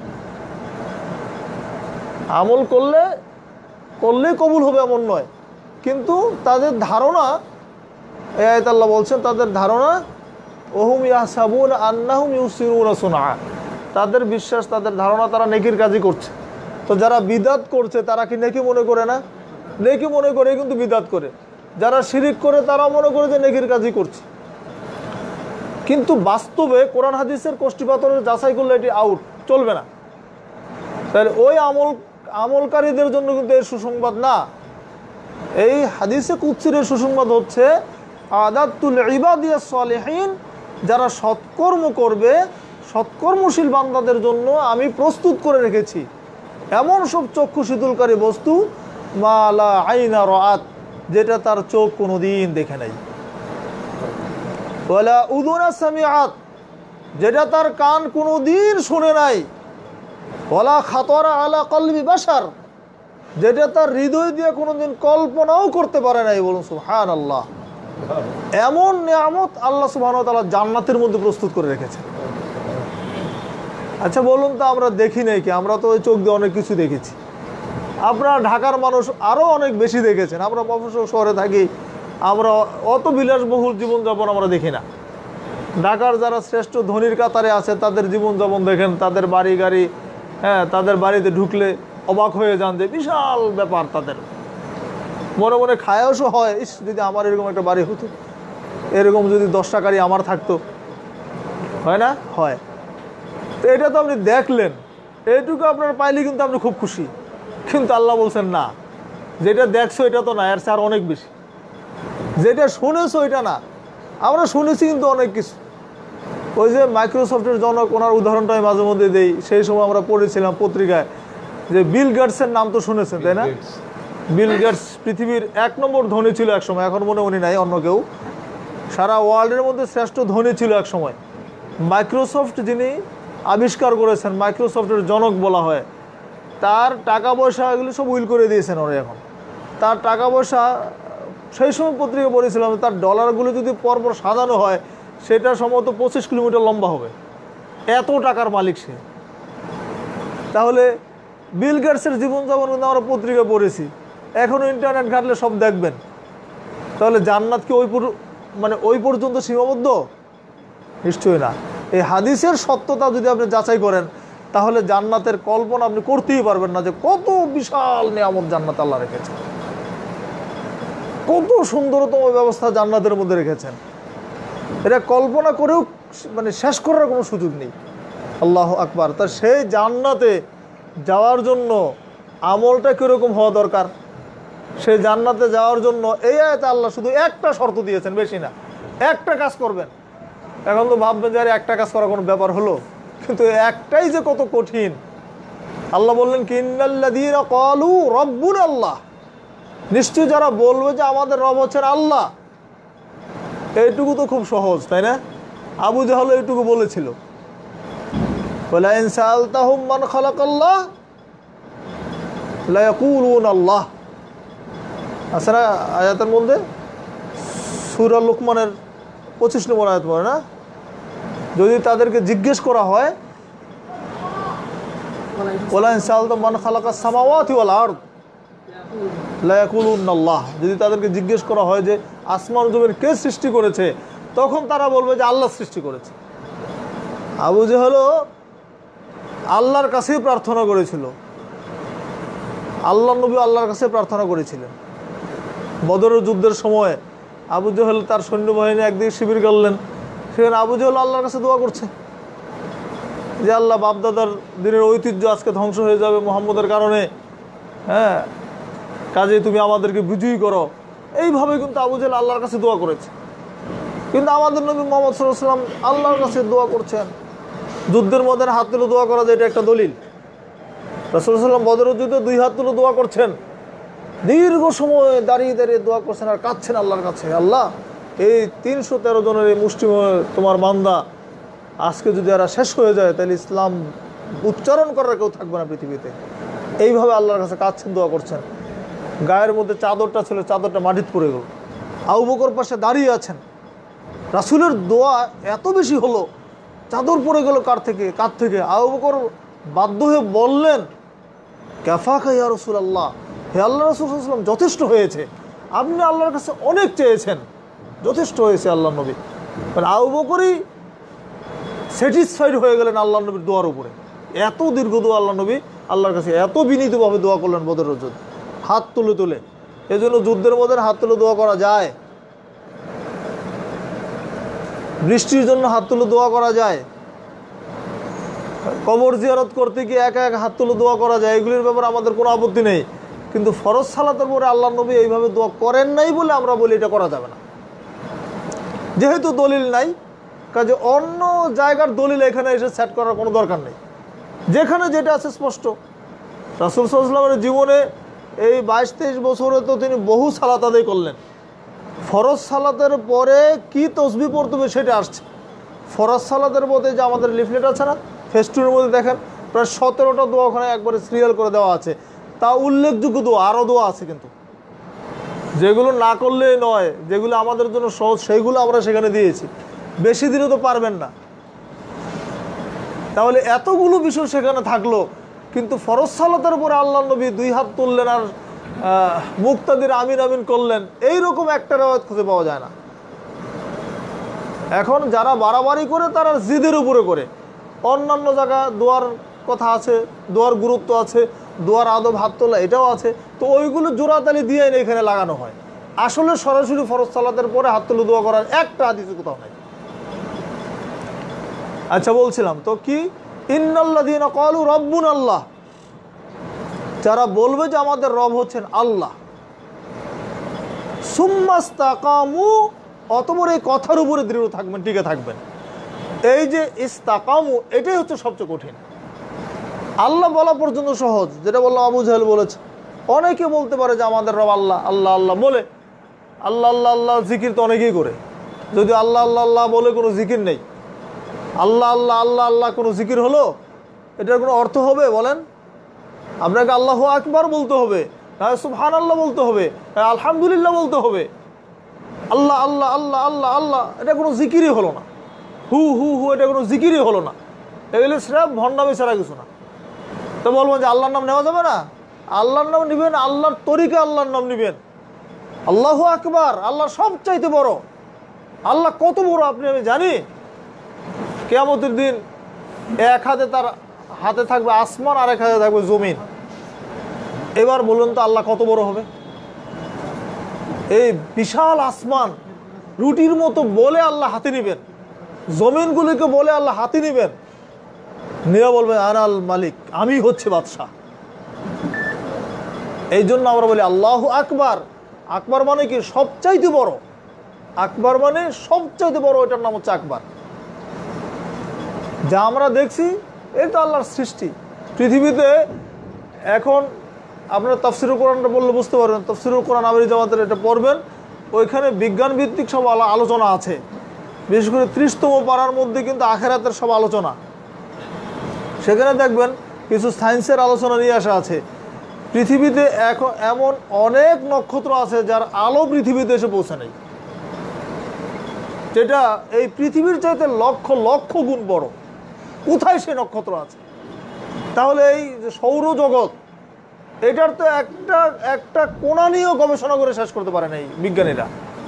আমল করলে করলেই কবুল হবে এমন নয়, কিন্তু তাদের ধারণা, এই আয়াত আল্লাহ বলছেন, তাদের ধারণা ওহুম ইয়াহসাবুন আন্নাহুম ইউসিরুনা সুনআ, তাদের বিশ্বাস, তাদের ধারণা তারা নেকির কাজই করছে। তো যারা বিদাত করছে তারা কি নেকি মনে করে না? নেকি মনে করে কিন্তু বিদাত করে। যারা শিরিক করে তারাও মনে করে যে নেকির কাজই করছে, কিন্তু বাস্তবে কোরআন হাদিসের কোষ্ঠী পাথরের যাচাই করলে এটি আউট, চলবে না। তাহলে ওই আমল আমলকারীদের জন্য কিন্তু এর সুসংবাদ না। এই হাদিসে কুদসির সুসংবাদ হচ্ছে আদাতুল ইবাদিয়াস সালিহিন, যারা সৎকর্ম করবে, সৎকর্মশীল বান্দাদের জন্য আমি প্রস্তুত করে রেখেছি এমন সব চক্ষু শীতলকারী বস্তু, মা লা আইনা রাআত, যেটা তার চোখ কোনোদিন দেখে নাই, ওয়ালা উযুনা সামিআত, যেটা তার কান কোনোদিন শুনে নাই, ওয়ালা খাতারা আলা কলবি বাশার, যেটা তার হৃদয় দিয়ে কোনোদিন কল্পনাও করতে পারে নাই। বলুন সুবহানাল্লাহ। এমন নিয়ামত আল্লাহ সুবহানাহু ওয়া তাআলা জান্নাতের মধ্যে প্রস্তুত করে রেখেছেন। আচ্ছা বলুন তো, আমরা দেখি নাই কি? আমরা তো ওই চোখ দিয়ে অনেক কিছু দেখেছি। আপনারা ঢাকার মানুষ আরও অনেক বেশি দেখেছেন। আমরা মফস্বল শহরে থাকি, আমরা অত বিলাসবহুল জীবনযাপন আমরা দেখি না। ঢাকার যারা শ্রেষ্ঠ ধনীর কাতারে আছে তাদের জীবনযাপন দেখেন, তাদের বাড়ি গাড়ি, হ্যাঁ, তাদের বাড়িতে ঢুকলে অবাক হয়ে যান যে বিশাল ব্যাপার। তাদের মনে মনে খায়সও হয়, ইস যদি আমার এরকম একটা বাড়ি হতো, এরকম যদি দশ টাকারই আমার থাকতো, হয় না? হয়। তো এটা তো আপনি দেখলেন, এইটুকু আপনার পাইলে কিন্তু আপনি খুব খুশি। কিন্তু আল্লাহ বলছেন না, যেটা দেখছো এটা তো না, এর স্যার অনেক বেশি। যেটা শুনেছো এটা না, আমরা শুনেছি কিন্তু অনেক কিছু। ওই যে মাইক্রোসফটের জনক, ওনার উদাহরণটা আমি মাঝে মধ্যে দিই। সেই সময় আমরা পড়েছিলাম পত্রিকায় যে বিল গেটসের নাম তো শুনেছেন তাই না? বিল গেটস পৃথিবীর এক নম্বর ধনী ছিল এক সময়, এখন মনে উনি নাই, অন্য কেউ। সারা ওয়ার্ল্ডের মধ্যে শ্রেষ্ঠ ধনী ছিল এক সময়। মাইক্রোসফট যিনি আবিষ্কার করেছেন, মাইক্রোসফটের জনক বলা হয়, তার টাকা পয়সা এগুলো সব উইল করে দিয়েছেন ওরা এখন। তার টাকা পয়সা, সেই সময় পত্রিকা পড়েছিলাম, তার ডলারগুলো যদি পরপর সাজানো হয় সেটা সম্ভবত পঁচিশ কিলোমিটার লম্বা হবে, এত টাকার মালিক সে। তাহলে বিল গেটসের জীবনযাপন কিন্তু আমরা পত্রিকা পড়েছি, এখনও ইন্টারনেট ঘাটলে সব দেখবেন। তাহলে জান্নাত কি ওই মানে ওই পর্যন্ত সীমাবদ্ধ? নিশ্চয়ই না। এই হাদিসের সত্যতা যদি আপনি যাচাই করেন তাহলে জান্নাতের কল্পনা আপনি করতেই পারবেন না যে কত বিশাল নিয়ামত জান্নাত আল্লাহ রেখেছেন, কত সুন্দরতম ব্যবস্থা জান্নাতের মধ্যে রেখেছেন। এটা কল্পনা করেও মানে শেষ করার কোনো সুযোগ নেই। আল্লাহু আকবার। তা সেই জান্নাতে যাওয়ার জন্য আমলটা কীরকম হওয়া দরকার? সেই জান্নাতে যাওয়ার জন্য এই আয়াতে আল্লাহ শুধু একটা শর্ত দিয়েছেন, বেশি না, একটা কাজ করবেন। এখন তো ভাববেন যে আরে একটা কাজ করা কোনো ব্যাপার হলো, কিন্তু একটাই যে কত কঠিন। আল্লাহ বললেন কি, ইন্নাল্লাযীনা ক্বালু রাব্বুনা আল্লাহ, নিশ্চয় যারা বলবে যে আমাদের রব হচ্ছেন আল্লাহ। এইটুকু তো খুব সহজ, তাই না? আবু জাহল এইটুকু বলেছিল, ওয়ালা ইন সাআলতাহুম মান খালাকাল্লাহ লা ইয়াকুলুনা আল্লাহ। আসলে আয়াতের মধ্যে সূরা লুকমানের পঁচিশ নম্বর আয়াত পড়ে না, যদি তাদেরকে জিজ্ঞেস করা হয় ওয়ালা ইন সাআলতাহুম মান খালাকাস সামাওয়াতি ওয়াল আরদ লা ইয়াকুলুনা আল্লাহ, যদি তাদেরকে জিজ্ঞেস করা হয় যে আসমান জমিন কে সৃষ্টি করেছে, তখন তারা বলবে যে আল্লাহ সৃষ্টি করেছে। আবু জেহেল আল্লাহর কাছেই প্রার্থনা করেছিল, আল্লাহ নবী আল্লাহর কাছে প্রার্থনা করেছিলেন। বদরের যুদ্ধের সময় আবু জেহেল তার সৈন্যবাহিনী একদিকে শিবির করলেন, সেখানে আবু জেহেল আল্লাহর কাছে দোয়া করছে যে আল্লাহ বাপদাদার দিনের ঐতিহ্য আজকে ধ্বংস হয়ে যাবে মুহাম্মদের কারণে, হ্যাঁ কাজেই তুমি আমাদেরকে বিজয়ী করো। এইভাবে কিন্তু আবু জেহেল আল্লাহর কাছে দোয়া করেছে। কিন্তু আমাদের নবী মুহাম্মদ সাল্লাল্লাহু আলাইহি ওয়াসাল্লাম আল্লাহর কাছে দোয়া করছেন। যুদ্ধের মধ্যে হাত তুলে দোয়া করা যায়, এটা একটা দলিল। রাসূলুল্লাহ সাল্লাল্লাহু আলাইহি ওয়াসাল্লাম বদরের যুদ্ধে দুই হাত তুলে দোয়া করছেন, দীর্ঘ সময় দাঁড়িয়ে দাঁড়িয়ে দোয়া করছেন আর কাঁদছেন আল্লাহর কাছে, আল্লাহ এই তিনশো তেরো জনের এই মুষ্টিময় তোমার বান্দা আজকে যদি এরা শেষ হয়ে যায় তাহলে ইসলাম উচ্চারণ করার কেউ থাকবে না পৃথিবীতে। এইভাবে আল্লাহর কাছে কাঁদছেন, দোয়া করছেন। গায়ের মধ্যে চাদরটা ছিল, চাদরটা মাটিতে পড়ে গেল। আবু বকর পাশে দাঁড়িয়ে আছেন, রাসূলের দোয়া এত বেশি হলো, চাদর পড়ে গেল কার থেকে কার থেকে আবু বকর বাধ্য হয়ে বললেন, কাফাকা ইয়া রাসূলুল্লাহ, হে আল্লাহ রাসূল সাল্লাল্লাহু আলাইহি ওয়াসাল্লাম, যথেষ্ট হয়েছে, আপনি আল্লাহর কাছে অনেক চেয়েছেন, যথেষ্ট হয়েছে আল্লাহ নবী। মানে আবু বকরই স্যাটিসফাইড হয়ে গেলেন আল্লাহ নবীর দোয়ার উপরে। এত দীর্ঘ দোয়া আল্লাহ নবী আল্লাহর কাছে এত বিনীতভাবে দোয়া করলেন বদরের যুদ্ধে, হাত তুলে তুলে। এই জন্য যুদ্ধের মধ্যে হাত তুলে দোয়া করা যায়, বৃষ্টির জন্য হাত তুলে দোয়া করা যায়, কবর জিয়ারত করতে গিয়ে একা একা হাত তুলে দোয়া করা যায়, এগুলির ব্যাপারে আমাদের কোনো আপত্তি নেই। কিন্তু ফরজ সালাতের পরে আল্লাহ নবী এইভাবে দোয়া করেন নাই বলে আমরা বলি এটা করা যাবে না, যেহেতু দলিল নাই। কাজে অন্য জায়গার দলিল এখানে এসে সেট করার কোনো দরকার নেই, যেখানে যেটা আছে স্পষ্ট। রাসূল সাল্লাল্লাহু আলাইহি ওয়াসাল্লামের জীবনে এই বাইশ তেইশ বছরে তো তিনি বহু সালাত আদায় করলেন। ফরজ সালাতের পরে কি তসবিহ পড়তে হবে সেটা আসছে। ফরজ সালাতের মধ্যে যে আমাদের লিফলেট আছে না, ফেস্টুনের মধ্যে দেখেন প্রায় সতেরোটা দোয়া ওখানে একবারে সিরিয়াল করে দেওয়া আছে। তা উল্লেখযোগ্য দোয়া আরও দোয়া আছে, কিন্তু যেগুলো না করলেই নয়, যেগুলো আমাদের জন্য সহজ সেইগুলো আমরা সেখানে দিয়েছি। বেশি দিনে তো পারবেন না, তাহলে এতগুলো বিষয় সেখানে থাকলো। কিন্তু ফরজ সালাতের উপরে আল্লাহ নবী দুই হাত তুললেন আর মুক্তাদির আমিন আমিন করলেন, এইরকম একটা রেওয়ায়েত খুঁজে পাওয়া যায় না। এখন যারা বাড়াবাড়ি করে তারা জিদের উপরে করে, অন্যান্য জায়গা দোয়ার কথা আছে, দোয়ার গুরুত্ব আছে, দোয়ার আদব হাত তোলা এটাও আছে, তো ওইগুলো জোড়াতালি দিয়ে এখানে লাগানো হয়। আসলে সরাসরি ফরজ সালাতের পরে হাত তুলে দোয়া করার একটা হাদিস কোথাও নাই। আচ্ছা বলছিলাম তো কি, ইন্নাল্লাযীনা ক্বালু রাব্বুনাল্লাহ, যারা বলবে যে আমাদের রব হচ্ছেন আল্লাহ, সুম্মাস্তাকামু, অতঃপর এই কথার উপরে দৃঢ় থাকবেন, টিকে থাকবেন। এই যে ইস্তাকামু, এটাই হচ্ছে সবচেয়ে কঠিন। আল্লাহ বলা পর্যন্ত সহজ, যেটা বললাম আবু জাহেল বলেছে। অনেকে বলতে পারে যে আমাদের রব আল্লাহ, আল্লাহ আল্লাহ বলে, আল্লাহ আল্লাহ আল্লাহ জিকির তো অনেকেই করে, যদি আল্লাহ আল্লাহ আল্লাহ বলে কোনো জিকির নেই। আল্লাহ আল্লাহ আল্লাহ আল্লাহ কোনো জিকির হলো? এটার কোনো অর্থ হবে বলেন? আপনাকে আল্লাহু আকবার বলতে হবে, সুবহানাল্লাহ বলতে হবে, আলহামদুলিল্লাহ বলতে হবে। আল্লাহ আল্লাহ আল্লাহ আল্লাহ আল্লাহ এটা কোনো জিকিরই হলো না। হু হু হু এটা কোনো জিকিরই হলো না। এগুলো স্রেফ ভণ্ডামি ছাড়া কিছু না। তো বলবেন যে আল্লাহর নাম নেওয়া যাবে না? আল্লাহর নাম নেবেন, আল্লাহর তরিকা আল্লাহর নাম নেবেন। আল্লাহু আকবার, আল্লাহ সবচাইতে বড়। আল্লাহ কত বড় আপনি আমি জানি। কিয়ামতের দিন এক হাতে তার হাতে থাকবে আসমান, আর এক হাতে থাকবে জমিন। এবার বলুন তো আল্লাহ কত বড় হবে? এই বিশাল আসমান রুটির মতো বলে আল্লাহ হাতে নিবেন, জমিনগুলিকে বলে আল্লাহ হাতে নিবেন, নিয়ে বলবেন আনাল মালিক, আমি হচ্ছে বাদশাহ। এই জন্য আমরা বলি আল্লাহু আকবার। আকবার মানে কি? সবচাইতে বড়। আকবার মানে সবচাইতে বড়, এটার নাম হচ্ছে আকবার। যা আমরা দেখছি এই তো আল্লাহর সৃষ্টি। পৃথিবীতে এখন আপনারা তাফসিরুল কোরআনটা বললে বুঝতে পারবেন। তাফসিরুল কোরআন আমিরি জামাতের এটা পড়বেন, ওইখানে বিজ্ঞান ভিত্তিক সব আলোচনা আছে। বিশেষ করে ত্রিশতম পারার মধ্যে কিন্তু আখেরাতের সব আলোচনা। সেখানে দেখবেন কিছু সায়েন্সের আলোচনা নিয়ে আসা আছে। পৃথিবীতে এখন এমন অনেক নক্ষত্র আছে যার আলো পৃথিবীতে এসে পৌঁছে নেই। যেটা এই পৃথিবীর চাইতে লক্ষ লক্ষ গুণ বড়। কোথায় সে নক্ষত্র আছে? তাহলে এই যে সৌরজগৎ, এটার তো একটা একটা কোণা নিয়েও গবেষণা করে শেষ করতে পারে না এই বিজ্ঞানীরা।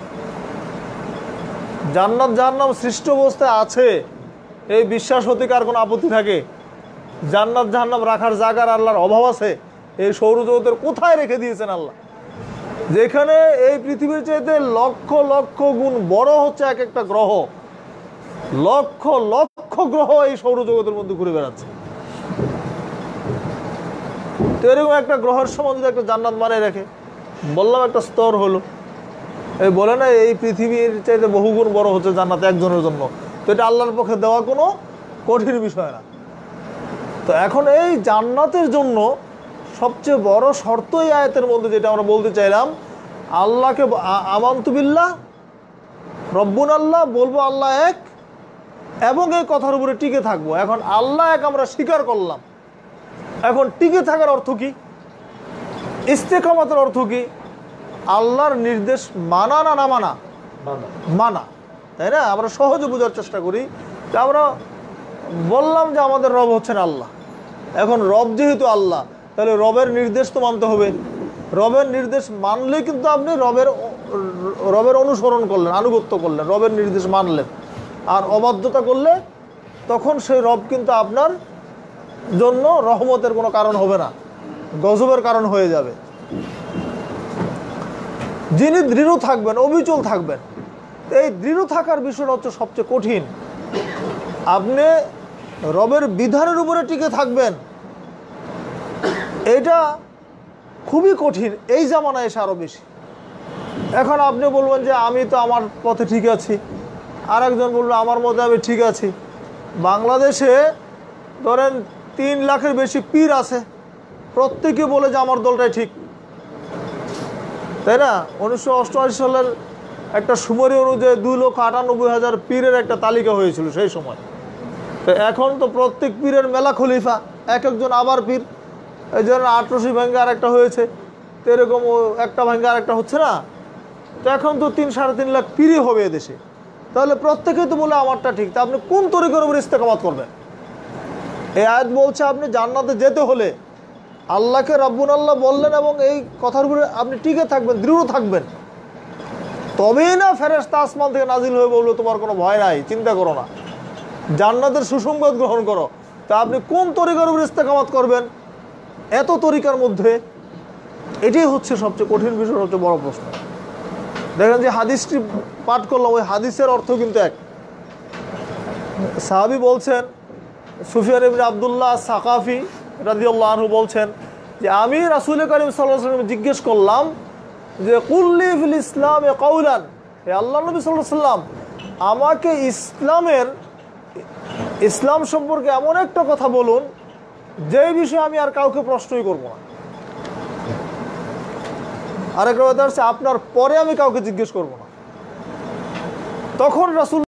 জান্নাত জাহান্নাম সৃষ্ট অবস্থায় আছে, এই বিশ্বাস হতে কার কোনো আপত্তি থাকে? জান্নাত জাহান্নাম রাখার জায়গার আল্লাহর অভাব আছে? এই সৌরজগতের কোথায় রেখে দিয়েছেন আল্লাহ? যেখানে এই পৃথিবীর চাইতে লক্ষ লক্ষ গুণ বড় হচ্ছে এক একটা গ্রহ, লক্ষ লক্ষ গ্রহ এই সৌরজগতের মধ্যে ঘুরে বেড়াচ্ছে। তো এরকম একটা গ্রহের সময় যদি একটা জান্নাত বানিয়ে রাখে, বললাম একটা স্তর হলো, এই বলে না এই পৃথিবীর চাইতে বহুগুণ বড় হচ্ছে জান্নাত একজনের জন্য, তো এটা আল্লাহর পক্ষে দেওয়া কোনো কঠিন বিষয় না। তো এখন এই জান্নাতের জন্য সবচেয়ে বড় শর্ত এই আয়াতের মধ্যে যেটা আমরা বলতে চাইলাম, আল্লাহকে আমানতু বিল্লাহ রব্বুন আল্লাহ, বলবো আল্লাহ এক, এবং এই কথার উপরে টিকে থাকবো। এখন আল্লাহ এক আমরা স্বীকার করলাম, এখন টিকে থাকার অর্থ কি? ইস্তেকামতের অর্থ কি? আল্লাহর নির্দেশ মানা না না মানা? মানা, তাই না? আমরা সহজে বোঝার চেষ্টা করি যে আমরা বললাম যে আমাদের রব হচ্ছেন আল্লাহ। এখন রব যেহেতু আল্লাহ, তাহলে রবের নির্দেশ তো মানতে হবে। রবের নির্দেশ মানলে কিন্তু আপনি রবের রবের অনুসরণ করলেন, আনুগত্য করলেন, রবের নির্দেশ মানলেন। আর অবাধ্যতা করলে তখন সেই রব কিন্তু আপনার জন্য রহমতের কোনো কারণ হবে না, গজবের কারণ হয়ে যাবে। যিনি দৃঢ় থাকবেন, অবিচল থাকবেন, এই দৃঢ় থাকার বিষয়টা হচ্ছে সবচেয়ে কঠিন। আপনি রবের বিধানের উপরে টিকে থাকবেন, এটা খুবই কঠিন এই জামানায় এসে আরও বেশি। এখন আপনি বলবেন যে আমি তো আমার পথে ঠিক আছি, আর একজন বলবেন আমার মতে আমি ঠিক আছি। বাংলাদেশে ধরেন তিন লাখের বেশি পীর আছে, প্রত্যেকে বলে যে আমার দলটাই ঠিক, তাই না? উনিশশো অষ্টআশি সালের একটা সুমারি অনুযায়ী দুই লক্ষ আটানব্বই হাজার পীরের একটা তালিকা হয়েছিল সেই সময়। তো এখন তো প্রত্যেক পীরের মেলা খলিফা, এক একজন আবার পীর। এই জন্য আটরশি ভাঙ্গে আর একটা হয়েছে, তো এরকম একটা ভাঙ্গে আর একটা হচ্ছে না। তো এখন তো তিন সাড়ে তিন লাখ পীরই হবে এদেশে। তাহলে প্রত্যেকেই তো বলে আমারটা ঠিক, তা আপনি কোন তরিকার উপর ইস্তেকামাত করবেন? এই আয়াত বলছে আপনি জান্নাতে যেতে হলে আল্লাহকে রব্বুন আল্লাহ বললেন এবং এই কথার উপরে আপনি টিকে থাকবেন, দৃঢ় থাকবেন, তবেই না ফেরেশতা আসমান থেকে নাজিল হয়ে বললো তোমার কোনো ভয় নাই, চিন্তা করো না, জান্নাতের সুসংবাদ গ্রহণ করো। তা আপনি কোন তরিকার উপর ইস্তেকামাত করবেন এত তরিকার মধ্যে? এটাই হচ্ছে সবচেয়ে কঠিন বিষয়, সবচেয়ে বড় প্রশ্ন। দেখেন যে হাদিসটি পাঠ করলাম, ওই হাদিসের অর্থ কিন্তু এক। সাহাবী বলছেন, সুফিয়ান ইবনে আব্দুল্লাহ সাকাফি রাদিয়াল্লাহু আনহু বলছেন যে আমি রাসূল করিম সাল্লাল্লাহু আলাইহি ওয়াসাল্লাম জিজ্ঞেস করলাম যে কুল্লি ফিল ইসলামে কাউলান, হে আল্লাহর নবী সাল্লাল্লাহু আলাইহি ওয়াসাল্লাম আমাকে ইসলামের ইসলাম সম্পর্কে এমন একটা কথা বলুন যে বিষয়ে আমি আর কাউকে প্রশ্নই করব না। আরেকটা কথা হচ্ছে আপনার পরে আমি কাউকে জিজ্ঞেস করব না। তখন রাসূল